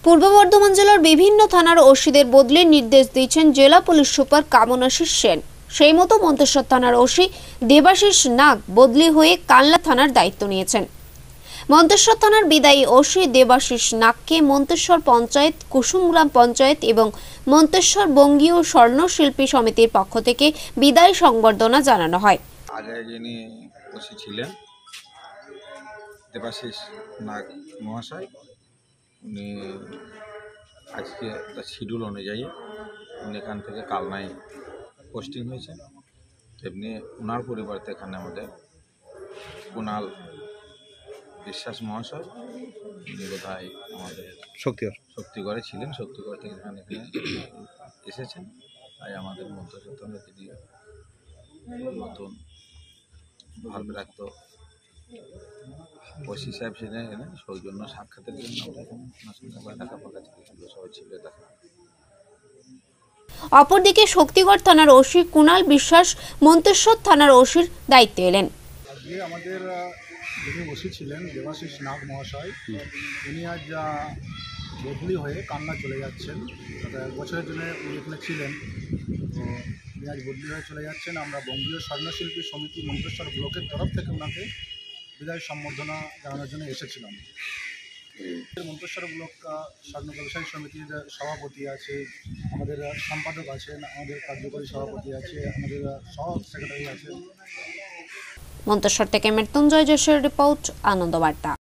পূর্ব বর্ধমান জেলার বিভিন্ন থানার ওসিদের বদলির নির্দেশ দিয়েছেন জেলা পুলিশ সুপার কামনাশিস সেন। সেই মতো মন্তেশ্বর থানার ওসি দেবাশিস নাগ বদলি হয়ে কানলা থানার দায়িত্ব নিয়েছেন। মন্তেশ্বর থানার বিদায়ী ওসি দেবাশিস নাগকে মন্তেশ্বর পঞ্চায়েত, কুসুমগ্রাম পঞ্চায়েত এবং মন্তেশ্বর বঙ্গীয় স্বর্ণশিল্পী সমিতির পক্ষ থেকে বিদায়ী সংবর্ধনা জানানো হয়। আগে যিনি ওসি ছিলেন দেবাশিস নাগ মহাশয়, উনি আজকে তার শিডিউল অনুযায়ী উনি এখান থেকে কালনায় পোস্টিং হয়েছেন। তেমনি ওনার পরিবর্তে এখানে আমাদের কুণাল বিশ্বাস মহাশয়, উনি বোধহয় আমাদের শক্তিগড়ে ছিলেন, শক্তিগড় থেকে এখানে এসেছেন। তাই আমাদের মন্তেশ্বর থানার তিনি নতুন ভারপ্রাপ্ত ওসি সাহেব ছিলেন এখানে সৌজন্য সাক্ষাতের জন্য আমরা এখানে ওনার সঙ্গে দেখা পাকাছি, সবাই ছিল দেখা। অপরদিকে শক্তিগড় থানার ওসি কুণাল বিশ্বাস মন্তেশ্বর থানার ওসির দায়িত্বে এলেন। আজকে আমাদের যিনি ওসি ছিলেন দেবাশিস নাগ মহাশয়, উনি আজ বদলি হয়ে কান্না চলে যাচ্ছেন। 1 বছরের জন্য উনি এখানে ছিলেন, তো উনি আজ বদলি হয়ে চলে যাচ্ছেন। আমরা বঙ্গীয় স্বর্ণশিল্পী সমিতি মন্তেশ্বর ব্লকের তরফ থেকে ওনাকে বিদায় সম্বর্ধনা জানানোর জন্য এসেছিলাম। মন্তেশ্বর ব্লক স্বর্ণ ব্যবসায়ী সমিতির সভাপতি আছে, আমাদের সম্পাদক আছেন, আমাদের কার্যকরী সভাপতি আছে, আমাদের সহ সেক্রেটারি আছেন। মন্তেশ্বর থেকে মৃত্যুঞ্জয় যোশের রিপোর্ট, আনন্দবার্তা।